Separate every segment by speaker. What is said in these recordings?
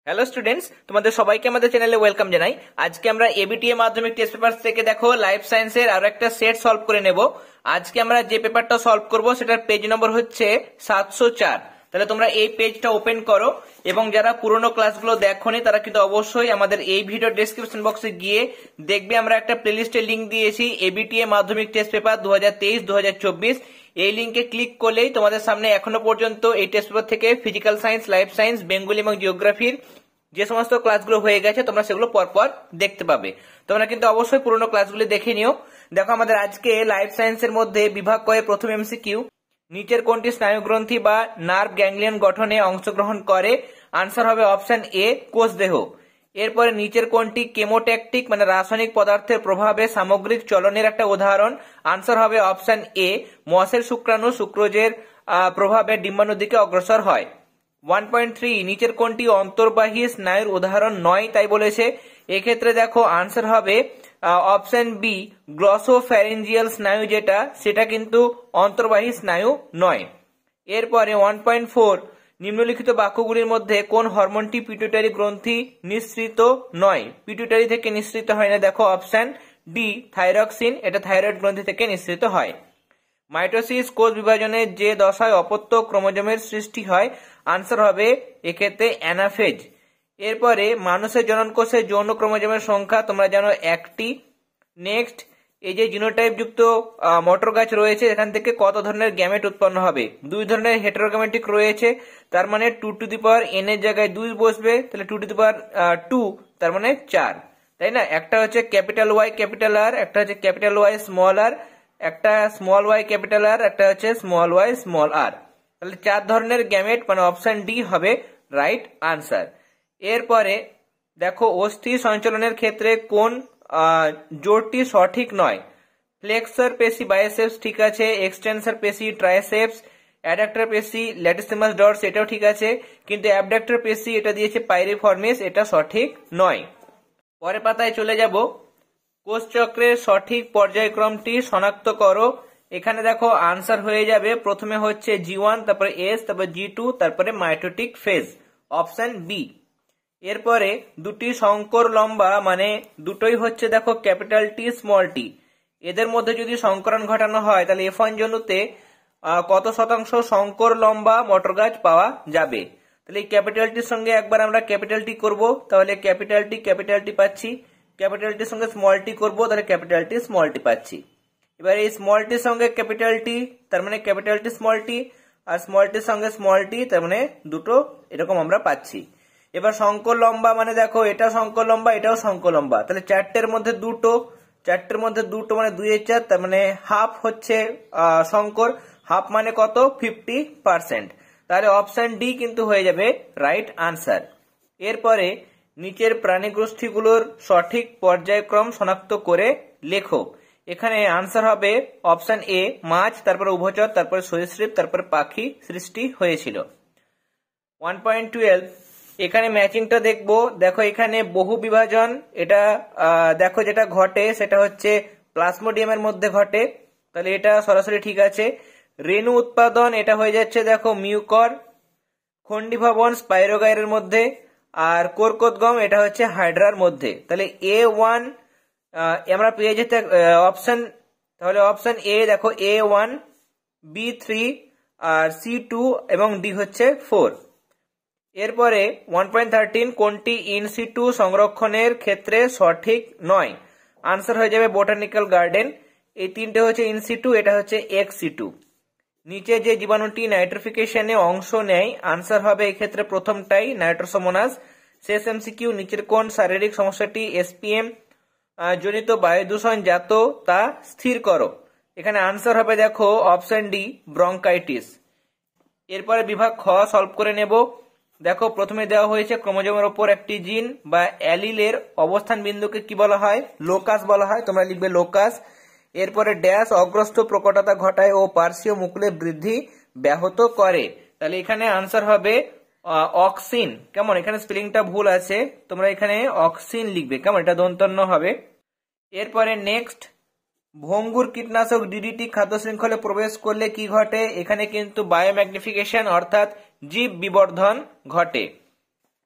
Speaker 1: Hello students, তোমাদের সবাইকে আমাদের চ্যানেলে ওয়েলকাম জানাই। আজকে আমরা এবিটিএ মাধ্যমিক টেস্ট পেপার থেকে দেখো লাইফ সায়েন্সের আরো একটা সেট সলভ করে নেব। আজকে আমরা যে পেপারটা সলভ করব সেটার পেজ নম্বর হচ্ছে 704। তাহলে তোমরা এই পেজটা ওপেন করো এবং যারা পুরোনো ক্লাসগুলো দেখোনি তারা কিন্তু অবশ্যই আমাদের এই ভিডিও ডেসক্রিপশন বক্সে গিয়ে দেখবে, আমরা একটা প্লেলিস্টের লিংক দিয়েছি এবিটিএ মাধ্যমিক টেস্ট পেপার 2023-2024। এই লিঙ্কে ক্লিক করলেই তোমাদের সামনে এখনো পর্যন্ত এই টেস্ট পেপার থেকে physical science, life science, Bengali এবং জিওগ্রাফির যে সমস্ত ক্লাসগুলো হয়ে গেছে তোমরা সেগুলো পরপর দেখতে পাবে। তোমরা কিন্তু অবশ্যই পুরোনো ক্লাসগুলো দেখে নিও। দেখো, আমাদের আজকে লাইফ সায়েন্সের মধ্যে বিভাগ করে প্রথম এমসিকিউ, নিচের কোনটি স্নায়ুগ্রন্থি বা নার্ভ গ্যাংলিয়ন গঠনে অংশগ্রহণ করে? আনসার হবে অপশন এ, কোষদেহ। এরপরে নিচের কোনটি কেমোট্যাকটিক মানে রাসায়নিক পদার্থের প্রভাবে সামগ্রিক চলনের একটা উদাহরণ? আনসার হবে অপশন এ, মসের শুক্রাণু শুক্রোজের প্রভাবে ডিম্বাণুর দিকে অগ্রসর হয়। 1.3 নিচের কোনটি অন্তর্বাহী স্নায়ুর উদাহরণ নয় তাই বলেছে। এক্ষেত্রে দেখো আনসার হবে অপশন বি, গ্লসোফ্যারিঞ্জিয়াল স্নায়ু যেটা সেটা কিন্তু অন্তর্বাহী স্নায়ু নয়। এরপরে 1.4 নিম্নলিখিত বাক্যগুলির মধ্যে কোন হরমোনটি পিটুইটারি গ্রন্থি নিঃসৃত নয়? পিটুইটারি থেকে নিঃসৃত হয় না, দেখো অপশন ডি, থাইরক্সিন, এটা থাইরয়েড গ্রন্থি থেকে নিঃসৃত হয়। মাইটোসিস কোষ বিভাজনের যে দশায় অপত্য ক্রোমোজোমের সৃষ্টি হয়? আনসার হবে এক্ষেত্রে অ্যানাফেজ। এরপরে মানুষের জনন কোষে যৌন ক্রোমোজোমের সংখ্যা তোমরা জানো একটি। নেক্সট, এই যে জিনোটাইপ যুক্ত মটর গাছ রয়েছে এখান থেকে কত ধরনের গ্যামেট উৎপন্ন হবে? দুই ধরনের হেটেরোগ্যামেটিক রয়েছে, তার মানে 2 টু দি পাওয়ার n এর জায়গায় 2 বসবে, তাহলে 2 টু দি পাওয়ার 2 তার মানে 4, তাই না? একটা হচ্ছে ক্যাপিটাল ওয়াই ক্যাপিটাল আর, একটা হচ্ছে ক্যাপিটাল ওয়াই স্মল আর, একটা স্মল ওয়াই ক্যাপিটাল আর, একটা হচ্ছে স্মল ওয়াই স্মল আর। তাহলে 4 ধরনের গ্যামেট, মানে অপশন ডি হবে রাইট আনসার। এরপরে দেখো, অস্থি সঞ্চালনের ক্ষেত্রে কোন জোরটি সঠিক নয়? ফ্লেক্সর পেশি বাইসেপস ঠিক আছে, এক্সটেন্সর পেশি ট্রাইসেপস, অ্যাডাক্টর পেশি ল্যাটিসিমাস ডরস এটাও ঠিক আছে, কিন্তু অ্যাবডাক্টর পেশি এটা দিয়েছে পাইরিফর্মিস, এটা সঠিক নয়। পরের পাতায় চলে যাব, কোষচক্রের সঠিক পর্যায়ক্রমটি শনাক্ত করো। এখানে দেখো আনসার হয়ে যাবে, প্রথমে হচ্ছে G1, তারপরে S, তারপরে G2, তারপরে মাইটোটিক ফেজ, অপশন বি। এরপরে দুটি সংকর লম্বা মানে দুটোই হচ্ছে দেখো ক্যাপিটাল টি স্মল টি, এদের মধ্যে যদি সংকরণ ঘটানো হয় তাহলে F1 জনুতে কত শতাংশ সংকর লম্বা মটর গাছ পাওয়া যাবে? তাহলে এই ক্যাপিটাল টির সঙ্গে একবার আমরা ক্যাপিটাল টি করবো, তাহলে ক্যাপিটাল টি পাচ্ছি। ক্যাপিটাল টির সঙ্গে স্মল টি করবো, তাহলে ক্যাপিটাল টি স্মল টি পাচ্ছি। এবার এই স্মল টির সঙ্গে ক্যাপিটাল টি, তার মানে ক্যাপিটাল টি স্মল টি, আর স্মল টির সঙ্গে স্মল টি, তার মানে দুটো এরকম আমরা পাচ্ছি। এবার সংকর লম্বা মানে দেখো এটা সংকর লম্বা, এটাও সংকর লম্বা, তাহলে চারটের মধ্যে দুটো মানে 2/4, তার মানে হাফ হচ্ছে সংকর, হাফ মানে কত? 50%। তাহলে অপশন ডি কিন্তু হয়ে যাবে রাইট আনসার। এরপরে নিচের প্রাণীগোষ্ঠীগুলোর সঠিক পর্যায়ক্রম শনাক্ত করে লেখো। এখানে আনসার হবে অপশন এ, মাছ, তারপরে উভচর, তারপরে সরীসৃপ, তারপরে পাখি সৃষ্টি হয়েছিল। 1.12 এখানে ম্যাচিংটা দেখবো। দেখো এখানে বহু বিভাজন, এটা দেখো যেটা ঘটে সেটা হচ্ছে প্লাজমোডিয়ামের মধ্যে ঘটে, তাহলে এটা সরাসরি ঠিক আছে। রেণু উৎপাদন এটা হয়ে যাচ্ছে দেখো মিউকর। খন্ডিভবন স্পাইরোগাইরের মধ্যে, আর কোরকোদগম এটা হচ্ছে হাইড্রার মধ্যে। তাহলে A1 আমরা পেয়ে যেতে অপশন, তাহলে অপশন এ দেখো A1, B3 আর C2 এবং ডি হচ্ছে 4। এরপরে 1.13 কোনটি ইনসিটু সংরক্ষণের ক্ষেত্রে সঠিক নয়? আনসার হয়ে যাবে বোটানিক্যাল গার্ডেন। এই তিনটে হচ্ছে ইনসিটু, এটা হচ্ছে এক্সিটু। নিচে যে জীবাণুটি নাইট্রিফিকেশনে অংশ নেয়? আনসার হবে এক্ষেত্রে প্রথমটাই, নাইট্রোসোমোনাস। শেষ এমসিকিউ, নিচের কোন শারীরিক সমস্যাটি SPM জনিত বায়ু দূষণ জাত তা স্থির করো? এখানে আনসার হবে দেখো অপশন ডি, ব্রঙ্কাইটিস। এরপরে বিভাগ খ সলভ করে নেব। দেখো প্রথমে দেওয়া হয়েছে ক্রোমোজোমের ওপর একটি জিন বা অ্যালিলের অবস্থান বিন্দুকে কি বলা হয়? লোকাস বলা হয়, তোমরা লিখবে লোকাস। এরপরে ড্যাশ অগ্রস্ত প্রকটতা ঘটায় ও পার্শ্বীয় মুকুলে বৃদ্ধি ব্যাহত করে, তাহলে এখানে আনসার হবে অক্সিন। কেমন, এখানে স্পেলিংটা ভুল আছে, তোমরা এখানে অক্সিন লিখবে, কেমন, এটা দন্তন্য হবে। এরপরে নেক্সট, ভঙ্গুর কীটনাশক DDT খাদ্য শৃঙ্খলে প্রবেশ করলে কি ঘটে? এখানে কিন্তু বায়োম্যাগনিফিকেশন অর্থাৎ জীব বিবর্ধন ঘটে।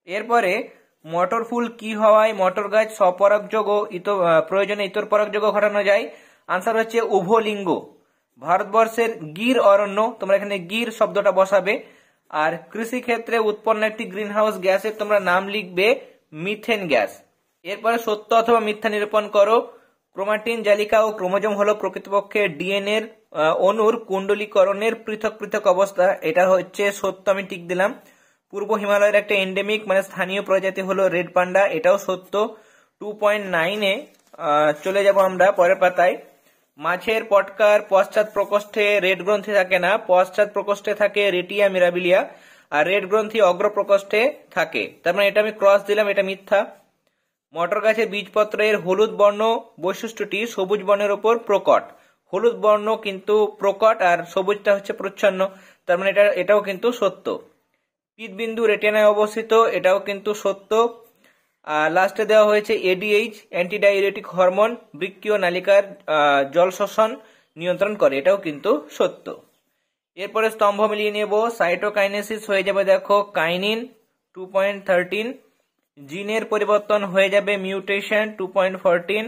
Speaker 1: এরপরে মটর ফুল কি হওয়ায় মটর গাছ স্বপরাগযোগ ও প্রয়োজনে ইতর পরাগযোগ ঘটানো যায়? আনসার হচ্ছে উভলিঙ্গ। ভারতবর্ষের গির অরণ্য, তোমরা এখানে গির শব্দটা বসাবে। আর কৃষি ক্ষেত্রে উৎপন্ন একটি গ্রিন হাউস গ্যাসের তোমরা নাম লিখবে মিথেন গ্যাস। এরপরে সত্য অথবা মিথ্যা নিরূপণ করো। ক্রোমাটিন, জালিকা ও ক্রোমোজোম হলো প্রকৃতপক্ষে ডিএনএ এর অণুর কুণ্ডলীকরণের পৃথক পৃথক অবস্থা। এটা হচ্ছে সত্য, আমি টিক দিলাম। পূর্ব হিমালয়ের একটা এন্ডেমিক মানে স্থানীয় প্রজাতি হলো রেড পান্ডা, এটাও সত্য। 2.9-এ চলে যাব আমরা পরের পাতায়। মাছের পটকার পশ্চাৎ প্রকোষ্ঠে রেড গ্রন্থি থাকে না, পশ্চাৎ প্রকোষ্ঠে থাকে রেটিয়া মিরাবিলিয়া, আর রেড গ্রন্থি অগ্র প্রকোষ্ঠে থাকে। তার মানে এটা আমি ক্রস দিলাম, এটা মিথ্যা। মটর গাছের বীজপত্রের হলুদ বর্ণ বৈশিষ্ট্যটি সবুজ বর্ণের উপর প্রকট। হলুদ বর্ণ কিন্তু প্রকট আর সবুজটা হচ্ছে প্রচ্ছন্ন, তার মানে এটাও কিন্তু সত্য। পিতবিন্দু রেটিনায় অবস্থিত, এটাও কিন্তু সত্য। লাস্টে দেওয়া হয়েছে এডিএইচ অ্যান্টিডাইউরেটিক হরমোন বৃক্কীয় নালিকার জল শোষণ নিয়ন্ত্রণ করে, এটাও কিন্তু সত্য। এরপরে স্তম্ভ মিলিয়ে নেব। সাইটোকাইনেসিস হয়ে যাবে দেখো কাইনিন 2.13, জিনের পরিবর্তন হয়ে যাবে মিউটেশন 2.14,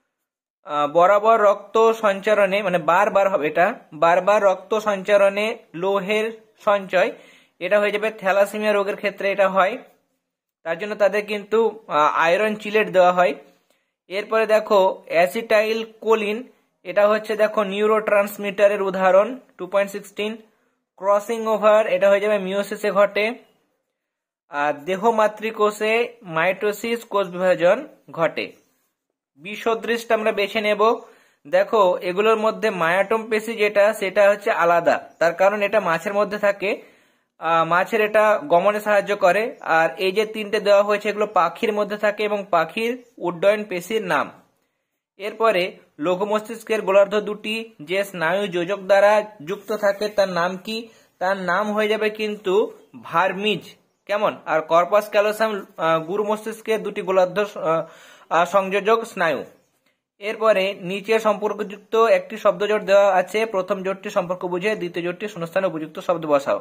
Speaker 1: বরাবর রক্ত সঞ্চারণে মানে বারবার হবে, এটা বারবার রক্ত সঞ্চারণে লোহের সঞ্চয়, এটা হয়ে যাবে থ্যালাসেমিয়া রোগের ক্ষেত্রে এটা হয়, তার জন্য তাদের কিন্তু আয়রন চিলেট দেওয়া হয়। এরপরে দেখো অ্যাসিটাইল কোলিন, এটা হচ্ছে দেখো নিউরো ট্রান্সমিটারের উদাহরণ 2.16, ক্রসিং ওভার এটা হয়ে যাবে মিওসিসে ঘটে। আর দেহ মাতৃকোষে মাইটোসিস কোষ বিভাজন ঘটে। বিসদৃশটা আমরা বেছে নেব। দেখো এগুলোর মধ্যে মায়াটম পেশি যেটা সেটা হচ্ছে আলাদা, তার কারণ এটা মাছের মধ্যে থাকে, মাছের এটা গমনে সাহায্য করে। আর এই যে তিনটে দেওয়া হয়েছে এগুলো পাখির মধ্যে থাকে এবং পাখির উড্ডয়ন পেশির নাম। এরপরে লঘু মস্তিষ্কের গোলার্ধ দুটি যে স্নায়ু যোজক দ্বারা যুক্ত থাকে তার নাম কি? তার নাম হয়ে যাবে কিন্তু ভার্মিজ, কেমন? আর কর্পাস ক্যালোসাম গুরু মস্তিষ্কের দুটি গোলার্ধ সংযোজক স্নায়ু। এরপরে নিচে সম্পর্কযুক্ত একটি শব্দজোট দেওয়া আছে, প্রথম জোটটি সম্পর্ক বুঝে, দ্বিতীয় জোটটি শূন্যস্থানে উপযুক্ত শব্দ বসাও।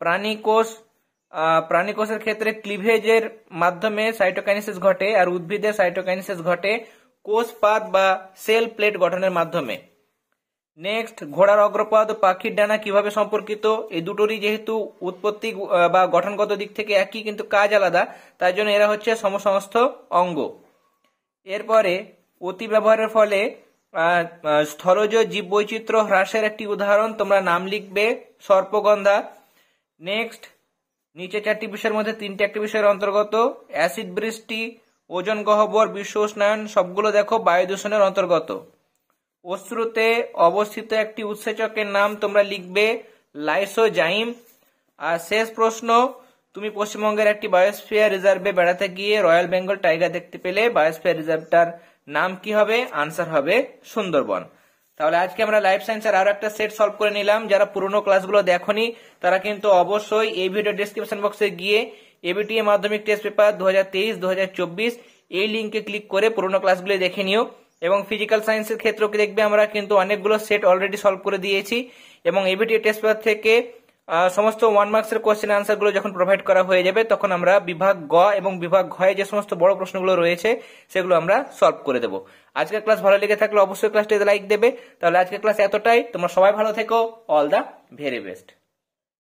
Speaker 1: প্রাণীকোষের ক্ষেত্রে ক্লিভেজের মাধ্যমে সাইটোকাইনেসিস ঘটে, আর উদ্ভিদের সাইটোকাইনেসিস ঘটে কোষপাত বা সেল প্লেট গঠনের মাধ্যমে। নেক্সট, ঘোড়ার অগ্রপদ ও পাখির ডানা কিভাবে সম্পর্কিত? এই দুটোরই যেহেতু উৎপত্তি বা গঠনগত দিক থেকে একই কিন্তু কাজ আলাদা, তার জন্য এরা হচ্ছে সমসমস্ত অঙ্গ। এরপরে অতি ব্যবহারের ফলে স্থলজ জীববৈচিত্র্য হ্রাসের একটি উদাহরণ, তোমরা নাম লিখবে সর্পগন্ধা। নেক্সট, নিচে চারটি বিষয়ের মধ্যে তিনটি একটি বিষয়ের অন্তর্গত। অ্যাসিড বৃষ্টি, ওজন গহ্বর, বিশ্ব উষ্ণায়ন সবগুলো দেখো বায়ু দূষণের অন্তর্গত। অশ্রুতে অবস্থিত একটি উৎসেচকের নাম তোমরা লিখবে লাইসোজাইম। আর শেষ প্রশ্ন, তুমি পশ্চিমবঙ্গের একটি বায়োস্ফিয়ার রিজার্ভে বেড়াতে গিয়ে রয়্যাল বেঙ্গল টাইগার দেখতে পেলে, বায়োস্ফিয়ার রিজার্ভটার নাম কি হবে? আনসার হবে সুন্দরবন। তাহলে আজকে আমরা লাইফ সায়েন্সের আরো একটা সেট সলভ করে নিলাম। যারা পুরোনো ক্লাসগুলো দেখোনি তারা কিন্তু অবশ্যই এই ভিডিও ডেসক্রিপশন বক্সে গিয়ে এবিটিএ মাধ্যমিক টেস্ট পেপার 2023-2024 এই লিঙ্কে ক্লিক করে পুরোনো ক্লাসগুলো দেখে নিও। এবং ফিজিক্যাল সায়েন্সের ক্ষেত্রেও দেখবে আমরা কিন্তু অনেকগুলো সেট অলরেডি সলভ করে দিয়েছি, এবং এবিটিএ টেস্ট পেপার থেকে সমস্ত 1 মার্কসের কোশ্চেন আনসার গুলো যখন প্রোভাইড করা হয়ে যাবে তখন আমরা বিভাগ গ এবং বিভাগ ঘয়ে যে সমস্ত বড় প্রশ্নগুলো রয়েছে সেগুলো আমরা সলভ করে দেবো। আজকের ক্লাস ভালো লেগে থাকলে অবশ্যই ক্লাসটিতে লাইক দেবে। তাহলে আজকের ক্লাস এতটাই, তোমরা সবাই ভালো থেকো। All the very best.